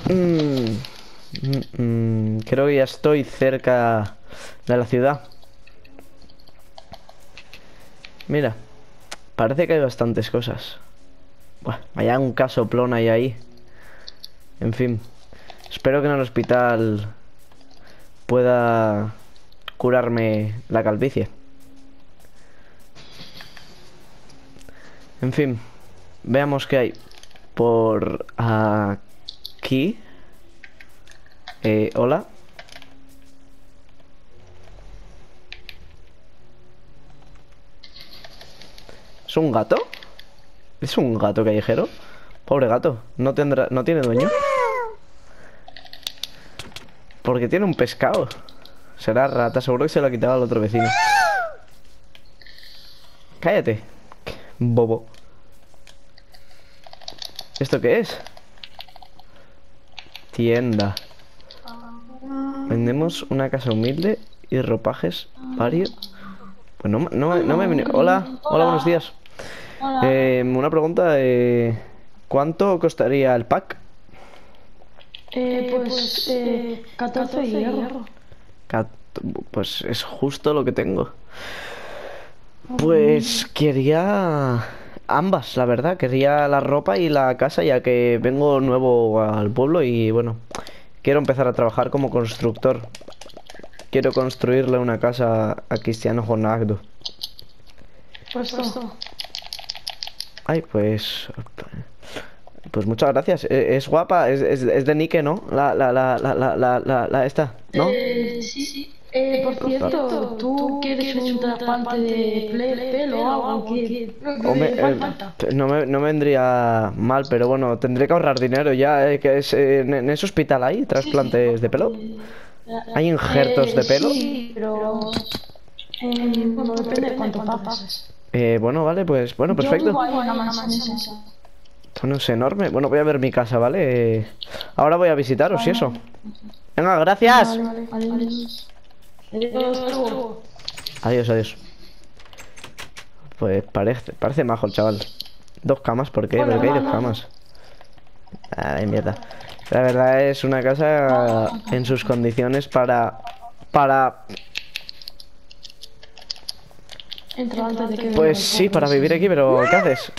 Creo que ya estoy cerca de la ciudad. Mira, parece que hay bastantes cosas. Buah, vaya un casoplón hay ahí. En fin, espero que en el hospital pueda curarme la calvicie. En fin, veamos qué hay por aquí. Hola. ¿Es un gato? ¿Es un gato callejero? Pobre gato, no tiene dueño. Porque tiene un pescado. Será rata, seguro que se lo ha quitado al otro vecino. Cállate, bobo. ¿Esto qué es? Tienda. Vendemos una casa humilde y ropajes varios. Pues no me he venido. Hola, hola, buenos días. Una pregunta, ¿cuánto costaría el pack? 14 de hierro. Cat- Pues es justo lo que tengo. Pues quería ambas, la verdad. Quería la ropa y la casa, ya que vengo nuevo al pueblo y bueno, quiero empezar a trabajar como constructor. Quiero construirle una casa a Cristiano Ronaldo. Puesto. Ay, pues muchas gracias. Es guapa, es de Nike, ¿no? La esta, ¿no? Sí. Por cierto, ¿tú quieres un trasplante de pelo o algo? ¿Qué Hombre, falta? no me vendría mal, pero bueno, tendré que ahorrar dinero ya. Que es, en ese hospital hay trasplantes de pelo. ¿Hay injertos de pelo? Sí, pero bueno, depende de cuánto pagas. Bueno, vale, pues bueno, Yo perfecto. vivo ahí en la mansión esa. Bueno, es enorme. Bueno, voy a ver mi casa, ¿vale? Ahora voy a visitaros y eso. Venga, gracias. Vale. Adiós. Adiós, adiós. Pues parece majo el chaval. Dos camas, ¿por qué? ¿Por qué hay dos camas? Ay, mierda. La verdad es una casa en sus condiciones para... Entra antes de que Pues sí, para vivir aquí, pero ¿qué haces?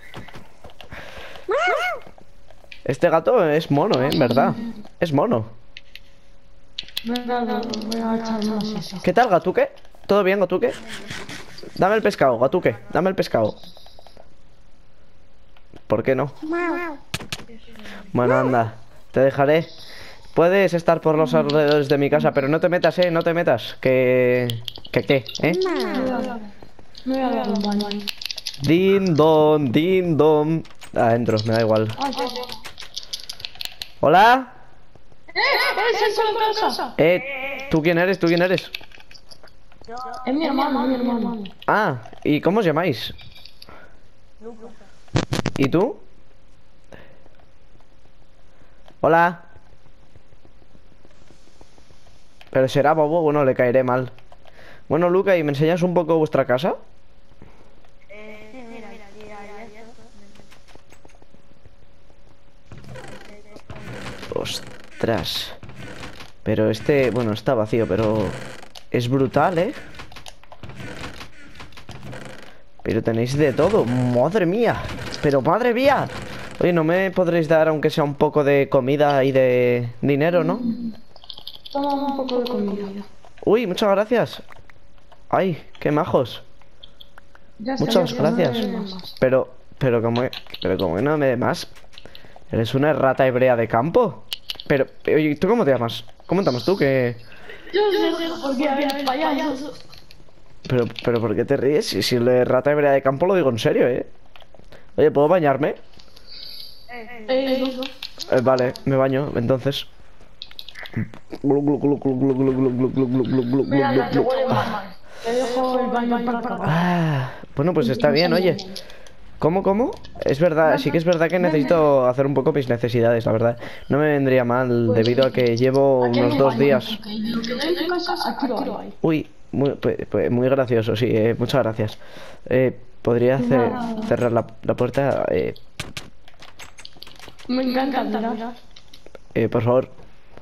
Este gato es mono, en verdad. Es mono. Venga, voy a echar una siesta. ¿Qué tal, Gatuque? ¿Todo bien, Gatuque? Dame el pescado, Gatuque. Dame el pescado. ¿Por qué no? Bueno, anda. Te dejaré. Puedes estar por los alrededores de mi casa, pero no te metas, no te metas. ¿Qué, eh? Me voy a dar un baño. Din don, din don. Adentro, me da igual. ¿Hola? ¿Es en casa? ¿Tú quién eres? ¿Tú quién eres? Es mi hermano. Ah, ¿y cómo os llamáis? ¿Y tú? Hola. Pero será bobo, bueno, le caeré mal. Bueno, Luca, ¿y me enseñas un poco vuestra casa? Ostras. Pero bueno, está vacío, pero es brutal, ¿eh? Pero tenéis de todo, madre mía. Pero madre mía. Oye, ¿no me podréis dar aunque sea un poco de comida y de dinero, no? Toma un poco de comida. Uy, muchas gracias. Ay, qué majos. Ya está, Muchas ya no gracias. me des más. Pero como que no me dé más. Eres una rata hebrea de campo. Pero, oye, ¿tú cómo te llamas? ¿Cómo te llamas tú? Yo sé porque había payaso. Pero ¿por qué te ríes? Si lo de rata hebrea de campo lo digo en serio, ¿eh? Oye, ¿puedo bañarme? Vale, me baño, entonces. Mira, te huele mal. Te dejo el baño para acabar. Bueno, pues está bien, oye. ¿Cómo? Es verdad, sí que es verdad que necesito hacer un poco mis necesidades, la verdad. No me vendría mal debido a que llevo unos 2 días. Uy, muy gracioso, sí, muchas gracias. ¿Podría cerrar la puerta? Me encanta mirar. Por favor.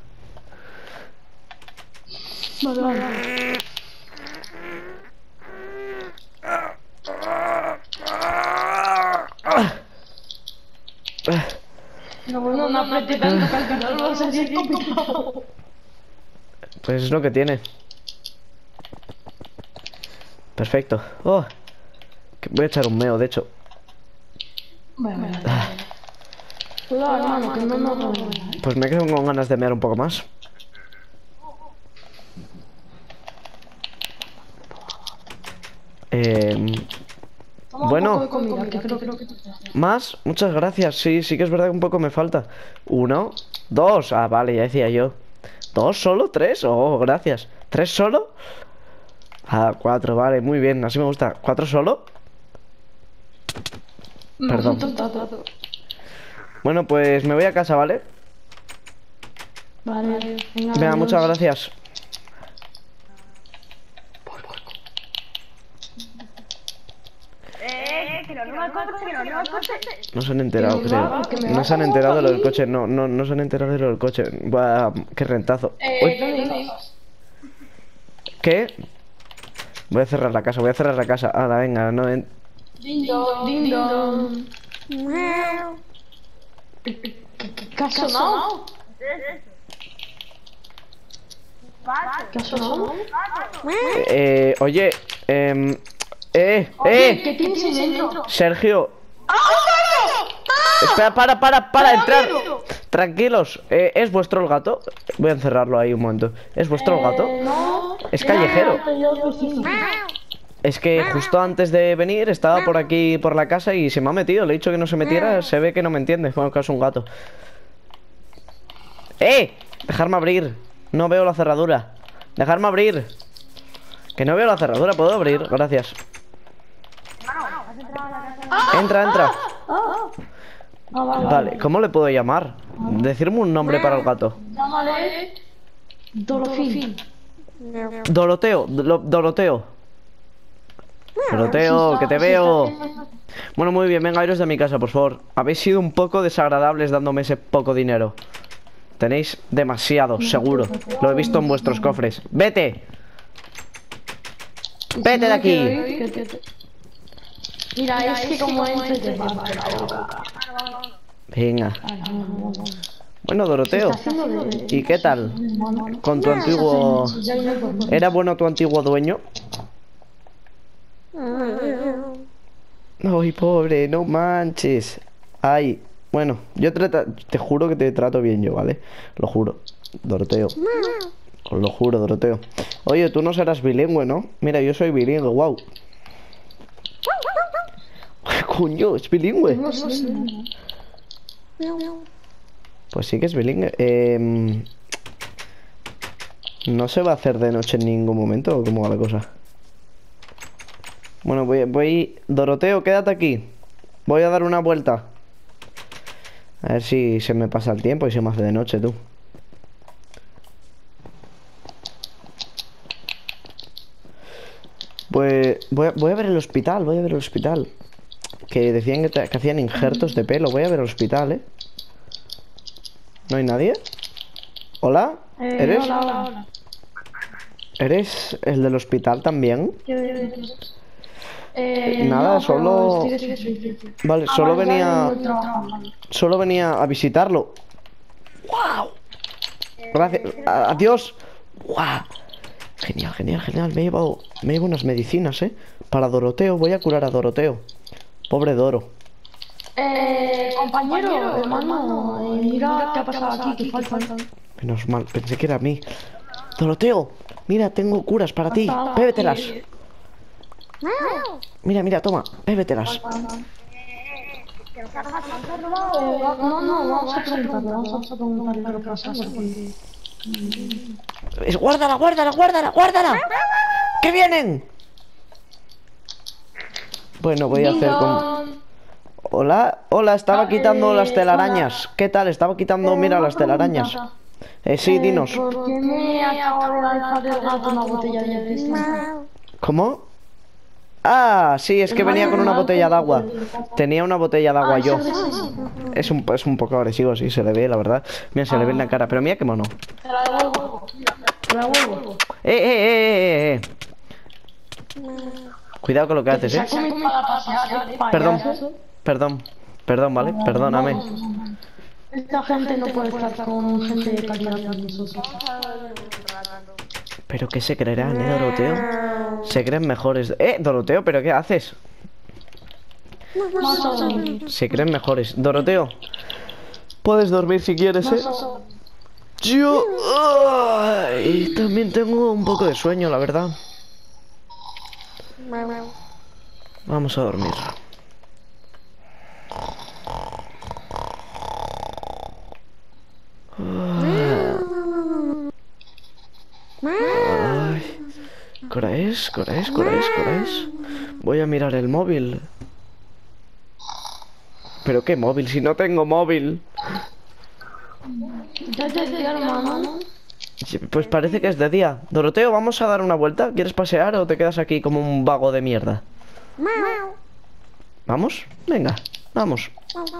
Vale, vale. No, bueno, no apreté tanto que al final va a ser complicado. Pues es lo que tiene. Perfecto. Oh, voy a echar un meo, de hecho. Bueno, cuidado, hermano, que no. Pues me quedo con ganas de mear un poco más. Toma Bueno. un poco de comida, que creo que ¿Más? Muchas gracias. Sí, sí que es verdad que un poco me falta. 1, 2. Ah, vale, ya decía yo. ¿2 solo? ¿3? Oh, gracias. ¿3 solo? Ah, 4, vale, muy bien, así me gusta. ¿4 solo? Perdón. Bueno, pues me voy a casa, ¿vale? Vale, Venga, muchas gracias. Que lo anima el coche, que lo anima el coche. No se han enterado, creo. No se han enterado de lo del coche. No se han enterado de lo del coche. Buah, qué rentazo. Uy, ¿Dónde ibas? ¿qué? Voy a cerrar la casa, voy a cerrar la casa. Ahora, venga, no. Ding dong. ¿Qué ha sonado? ¿Qué ha sonado? Oye, ¿Qué tienes ahí dentro? Sergio. Espera, para entrar. Tranquilos, ¿es vuestro el gato? Voy a encerrarlo ahí un momento. ¿Es vuestro el gato? No. Es callejero. Es que justo antes de venir estaba por aquí por la casa y se me ha metido. Le he dicho que no se metiera, se ve que no me entiende. Bueno, que es un gato. Dejarme abrir. No veo la cerradura. Dejarme abrir. Que no veo la cerradura, ¿puedo abrir? Gracias. Entra. Vale, ¿cómo le puedo llamar? Decirme un nombre para el gato. Llámale Dorofín. Doroteo, que te veo. Bueno, muy bien, venga, iros de mi casa, por favor. Habéis sido un poco desagradables dándome ese poco dinero. Tenéis demasiado, seguro. Lo he visto en vuestros cofres. ¡Vete! ¡Vete de aquí! Mira, es que como entres te va a la boca. Venga. Bueno, Doroteo, ¿y qué tal? Con tu antiguo... ¿Era bueno tu antiguo dueño? Ay, pobre, no manches. Ay, bueno, yo te juro que te trato bien yo, ¿vale? Lo juro, Doroteo. Os lo juro, Doroteo. Oye, tú no serás bilingüe, ¿no? Mira, yo soy bilingüe, wow. Coño, es bilingüe. Pues sí que es bilingüe. No se va a hacer de noche en ningún momento, ¿o cómo va la cosa? Bueno, voy... Doroteo, quédate aquí. Voy a dar una vuelta. A ver si se me pasa el tiempo y se me hace de noche, tú. Pues voy a ver el hospital, Que decían que hacían injertos de pelo. Voy a ver el hospital, ¿eh? ¿No hay nadie? ¿Hola? ¿Eres? Hola. ¿Eres el del hospital también? Nada, no, solo... Vale, solo venía a visitarlo. ¡Wow! Gracias. Adiós. ¡Wow! Genial. Me llevo unas medicinas, para Doroteo. Voy a curar a Doroteo. Pobre Doro. Compañero, hermano, mira qué ha pasado aquí, que faltan. Menos mal, pensé que era a mí. Doroteo, mira, tengo curas para ti. Bébételas. Mira, toma, bébételas. No, vamos a preguntarle lo que pasa. Guárdala. ¡Que vienen! Bueno, voy a hacer como... Hola, estaba quitando las telarañas. ¿Qué tal? Estaba quitando, mira, las telarañas. Sí, dinos. ¿Por qué me acabo de lanzar el gato una botella de pista? ¿Cómo? Ah, sí, es que venía con una botella de agua. Tenía una botella de agua yo. Es un poco agresivo, sí, se le ve, la verdad. Mira, se le ve en la cara, pero mira qué mono. Cuidado con lo que haces, Perdón, perdón, perdón, ¿vale? Perdóname. Esta gente no puede estar con gente de calidad como nosotros. ¿Pero qué se creerán, Doroteo? Se creen mejores. Doroteo, ¿pero qué haces? Se creen mejores. Doroteo, puedes dormir si quieres, Yo... ay, también tengo un poco de sueño, la verdad. Vamos a dormir. Ay. ¿Qué hora es? ¿Qué hora es? ¿Qué hora es? ¿Qué hora es? Voy a mirar el móvil. ¿Pero qué móvil? Si no tengo móvil. Pues parece que es de día. Doroteo, ¿vamos a dar una vuelta? ¿Quieres pasear o te quedas aquí como un vago de mierda? ¿Vamos? Venga, vamos.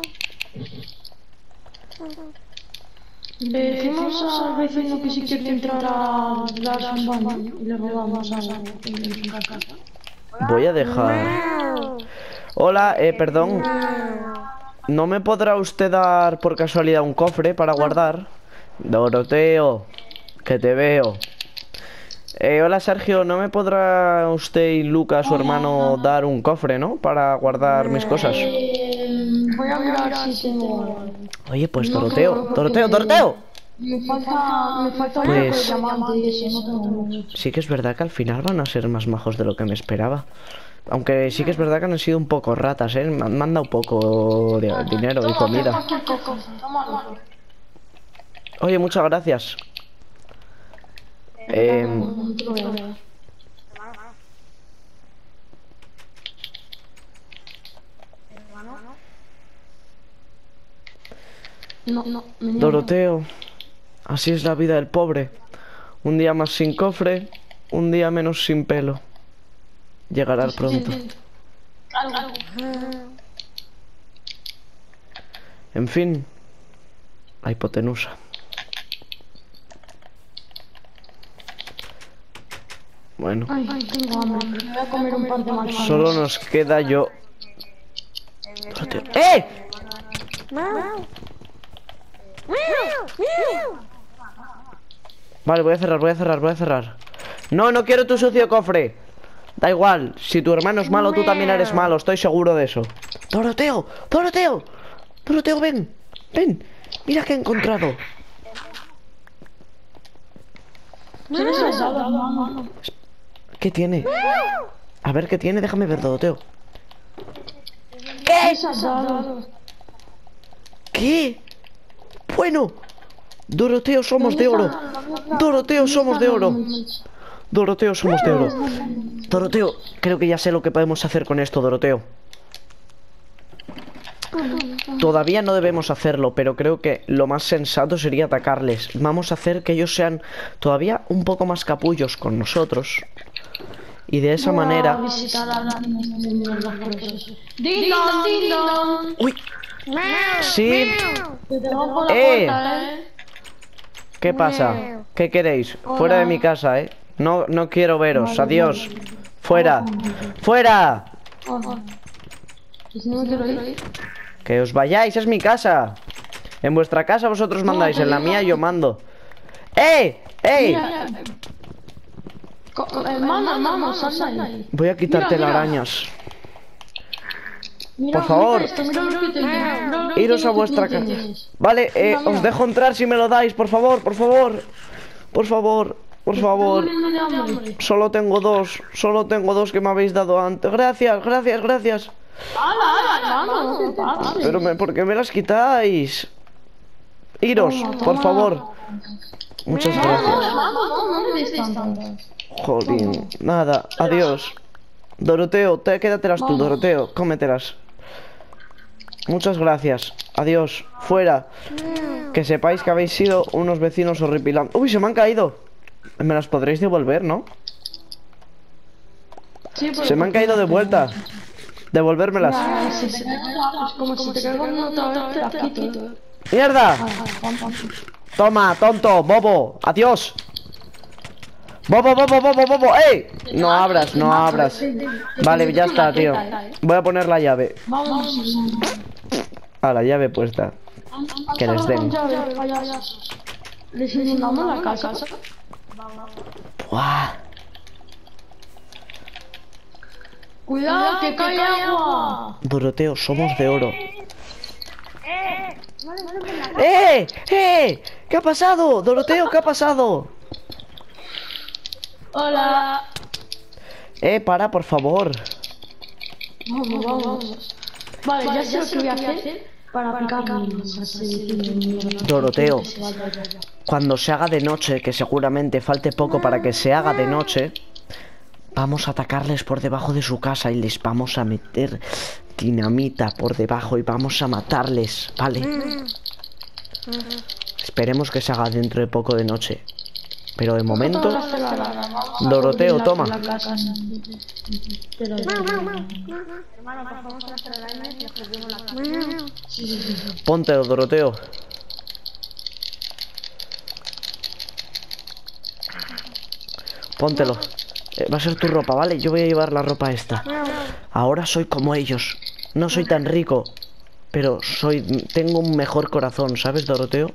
Le decimos al vecino que si quiere entrar a darse un baño y le robamos algo en su casa. Voy a dejar... Hola, perdón. ¿No me podrá usted dar por casualidad un cofre para guardar? Doroteo, que te veo. Hola Sergio, ¿no me podrá usted y Lucas, su hermano, dar un cofre, ¿no? Para guardar mis cosas. Voy a mirar si tengo... Oye, pues Doroteo, Doroteo. Me falta un Pues... poco de diamante y eso, no tengo mucho. sí que es verdad que al final van a ser más majos de lo que me esperaba. Aunque sí que es verdad que han sido un poco ratas, Me han dado poco de dinero y comida. Oye, muchas gracias. Doroteo, así es la vida del pobre. Un día más sin cofre, un día menos sin pelo. Llegará pronto. En fin, la hipotenusa. Bueno, Tengo hambre. Me voy a comer un par de manzanas. solo nos queda yo. Doroteo. ¡Eh! Vale, voy a cerrar. No, no quiero tu sucio cofre. Da igual, si tu hermano es malo, tú también eres malo, estoy seguro de eso. Doroteo, ven, mira que he encontrado. ¿Qué tiene? A ver qué tiene, déjame ver, Doroteo. ¿Qué? Bueno, Doroteo, somos de oro. Doroteo, creo que ya sé lo que podemos hacer con esto, Doroteo. Todavía no debemos hacerlo, pero creo que lo más sensato sería atacarles. Vamos a hacer que ellos sean todavía un poco más capullos con nosotros. Y de esa manera... ¡Uy! ¡Sí! ¿Qué pasa? ¿Qué queréis? Fuera de mi casa, No quiero veros. Adiós. ¡Fuera! ¡Fuera! Que os vayáis, es mi casa. En vuestra casa vosotros mandáis, en la mía yo mando. ¡Eh! Voy a quitarte las arañas. Por favor, iros a vuestra casa. Vale, os dejo entrar si me lo dais, por favor. Solo tengo dos que me habéis dado antes. Gracias. Pero ¿por qué me las quitáis? Iros, por favor. Muchas gracias. Jolín, nada, adiós. Doroteo, quédatelas tú, Doroteo, cómetelas. Muchas gracias, adiós, fuera. Que sepáis que habéis sido unos vecinos horripilantes. Uy, se me han caído. Me las podréis devolver, ¿no? Sí, pero Se me han caído de vuelta. Devolvérmelas. Ya, si se me cae, como si te caigo una otra vez, te la quito. ¡Mierda! Pam, pam. Toma, tonto, bobo. Adiós. Bobo, bobo, bobo, bobo. ¡Ey! No abras, no abras. Vale, ya está, tío. Voy a poner la llave. Vamos. A la llave puesta. Que les den. ¿Les inundamos la casa? Buah. Cuidado, que cae agua. Doroteo, somos de oro. ¡Eh! ¡Eh! ¿Qué ha pasado? Doroteo, ¿qué ha pasado? Hola. Para, por favor. Vamos. Vale, ya sé lo que voy a hacer para picar minos, así. Doroteo, cuando se haga de noche, que seguramente falte poco para que se haga de noche, vamos a atacarles por debajo de su casa y les vamos a meter dinamita por debajo y vamos a matarles, ¿vale? Esperemos que se haga dentro de poco de noche. Pero de momento... Doroteo, toma. Póntelo, Doroteo. Póntelo. Va a ser tu ropa, ¿vale? Yo voy a llevar la ropa esta. Ahora soy como ellos. No soy tan rico, pero tengo un mejor corazón, ¿sabes, Doroteo?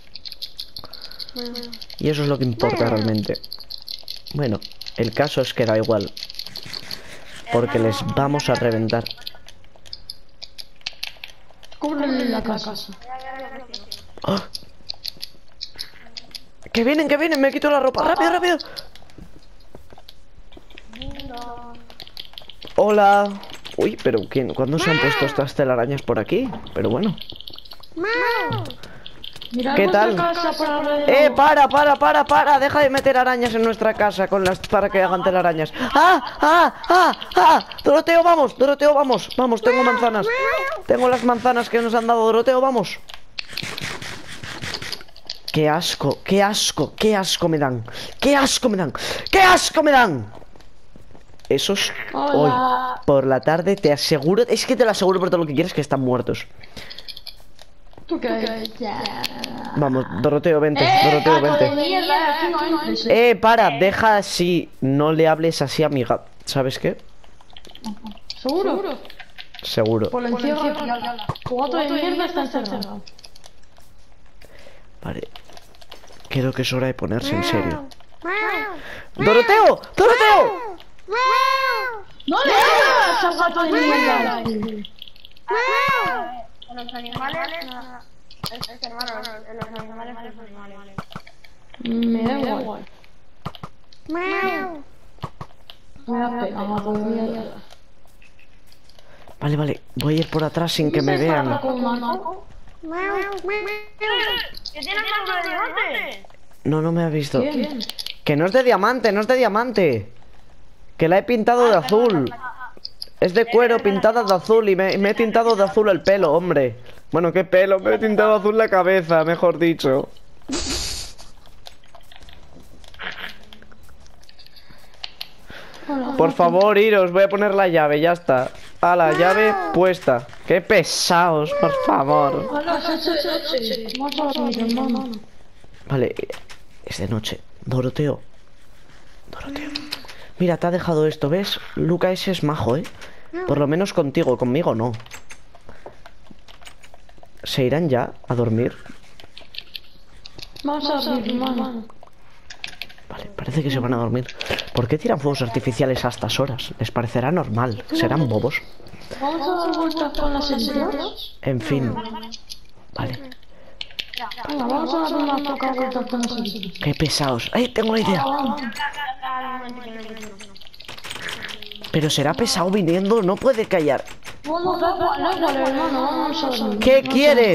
Y eso es lo que importa realmente. Bueno, el caso es que da igual, porque les vamos a reventar. Cúbrele la casa. ¡Oh! ¡Que vienen, que vienen! ¡Me quito la ropa! ¡Rápido, rápido! Hola. Uy, pero ¿cuándo se han puesto estas telarañas por aquí? Pero bueno. Mirad ¿Qué tal? casa por alrededor. Para, deja de meter arañas en nuestra casa para que hagan telarañas. Doroteo, vamos, vamos, tengo manzanas. Tengo las manzanas que nos han dado, Doroteo, vamos. Qué asco me dan. Qué asco me dan. Esos hoy por la tarde te aseguro, es que te lo aseguro por todo lo que quieres que están muertos. Vamos, Doroteo, vente, Doroteo, vente. Para, deja así, no le hables así a mi gato. ¿Sabes qué? ¿Seguro? Seguro. Por la encierro, tu gato de mierda está encerrado. Vale. Creo que es hora de ponerse en serio. ¡Doroteo! ¡Doroteo! ¡No le hagas al gato de mierda! Los animales, es hermano, los animales son los animales. Me da igual. Me da pena, gato de mierda. Vale, voy a ir por atrás sin que me vean. ¿Qué tienes algo de diamante? No me ha visto. ¿Quién? Que no es de diamante, no es de diamante. Que la he pintado de azul. Es de cuero pintada de azul y me he tintado de azul el pelo, hombre. Bueno, ¿qué pelo? Me he tintado de azul la cabeza, mejor dicho. Por favor, iros, voy a poner la llave, ya está. A la llave puesta. Qué pesados, por favor. Vale, es de noche. Doroteo. Mira, te ha dejado esto, ¿ves? Luca ese es majo, ¿eh? Por lo menos contigo, conmigo no. ¿Se irán ya a dormir? Vamos a dormir, hermano. Vale, parece que se van a dormir. ¿Por qué tiran fuegos artificiales a estas horas? Les parecerá normal. ¿Serán bobos? Vamos a dar vueltas con las estrellas. En fin. Vale. Venga, vamos a dar una poca vuelta con las estrellas. Qué pesados. ¡Ay, tengo la idea! Pero será pesado viniendo, no puede callar. Bueno, da igual, hermano, vamos a dormir. ¿Qué quieres?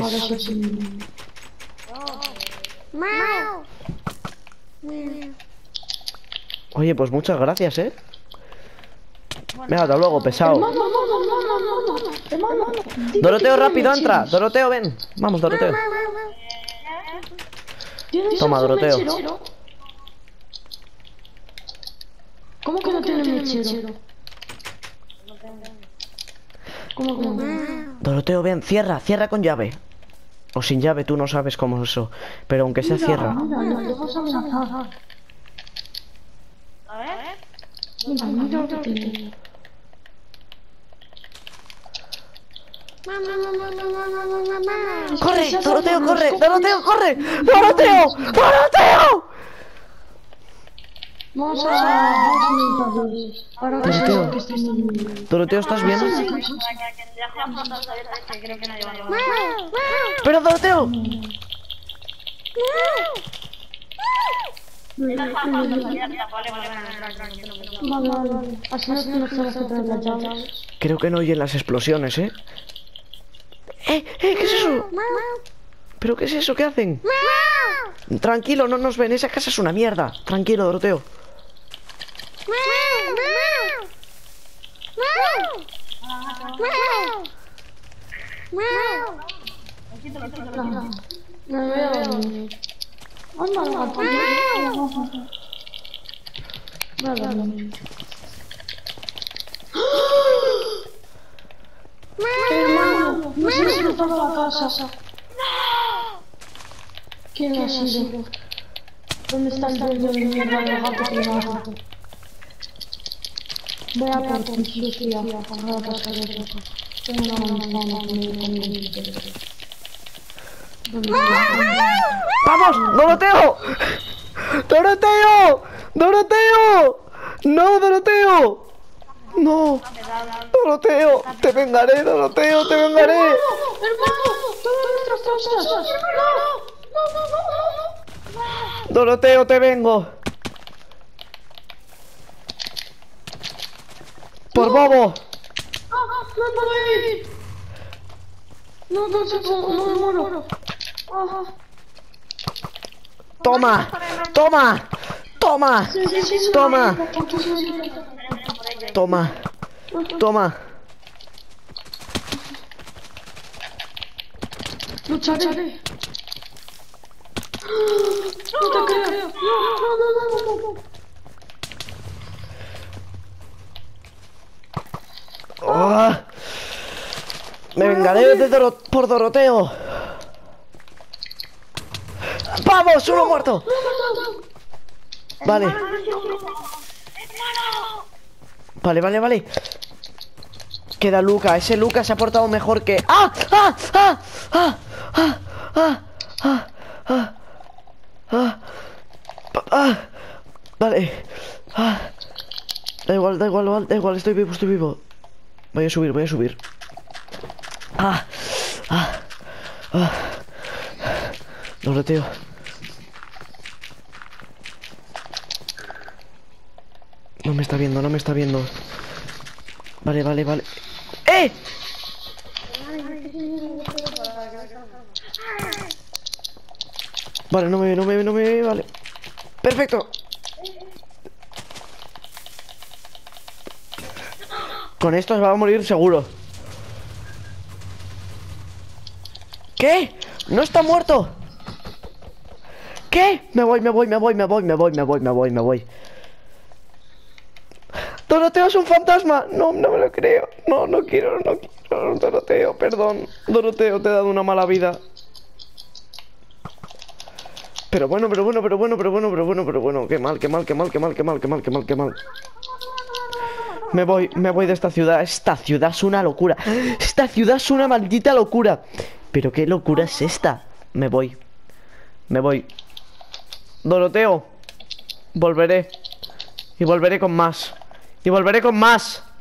Oye, pues muchas gracias, ¿eh? Venga, hasta luego, pesado. Hermano. Doroteo, rápido, entra. Doroteo, ven. Vamos, Doroteo. Toma, Doroteo. ¿Cómo que no tiene mechero? ¿Cómo que no? Doroteo, ven, cierra, cierra con llave. O sin llave, tú no sabes cómo es eso. Pero aunque sea, cierra. Mira, lo vas a amenazar. A ver. Mira, mira lo que tiene. ¡Corre! ¡Doroteo, corre! ¡Doroteo, corre! ¡Doroteo! ¡Doroteo! Vamos a intentarlo. Ahora que Doroteo. sé que estás muy bien. Doroteo, ¿estás bien? Para que deje las puertas abiertas, que creo que nadie va a llevar. ¡Pero Doroteo! Deja las puertas abiertas, vale, vale, vale, tranquilo. Vale, vale. Así no tenemos que traer las llaves. Creo que no oyen las explosiones, ¿eh? ¿Qué es eso? ¿Pero qué es eso? ¿Qué hacen? Tranquilo, no nos ven. Esa casa es una mierda. Tranquilo, Doroteo. Me veo. Anda, gato. Vale. Hermano, no se me ha la casa. ¿Quién ha sido? ¿Dónde está el dueño de mierda del gato que me ha roto? Voy a por ti, sí, a la casa de roto. Tengo una manzana con mi ¡Vamos! ¡Doroteo! ¡Doroteo! ¡Doroteo! ¡No, Doroteo! ¡No! ¡Doroteo! ¡Te vengaré, Doroteo! ¡Te vengaré! ¡Hermano! ¡Todas nuestras cosas! ¡No! ¡Doroteo, te vengo! ¡Por bobo! ¡No puedo ir! No me muero. ¡Toma! ¡Toma! ¡Toma! ¡Toma! ¡Toma! ¡Toma! Lucharé. No te creo. No. ¡Ah! ¡Me vengaré por Doroteo! ¡Vamos! ¡Uno muerto! Vale. Vale. Queda Luca. Ese Luca se ha portado mejor que... ¡Ah! ¡Ah! ¡Ah! ¡Ah! ¡Ah! ¡Ah! ¡Ah! ¡Ah! ¡Ah! ¡Ah! Vale. ¡Ah! Da igual. Estoy vivo. Voy a subir. ¡Ah! ¡Ah! ¡Ah! Doroteo. No me está viendo. Vale. ¡Eh! Vale, no me ve, vale. Perfecto. Con esto se va a morir seguro. ¿Qué? ¿No está muerto? ¿Qué? Me voy. Doroteo es un fantasma. No me lo creo. No quiero. Doroteo, perdón. Doroteo, te he dado una mala vida. Pero bueno. Qué mal. Me voy de esta ciudad. Esta ciudad es una locura. Esta ciudad es una maldita locura. Pero qué locura es esta. Me voy. Doroteo, volveré. Y volveré con más.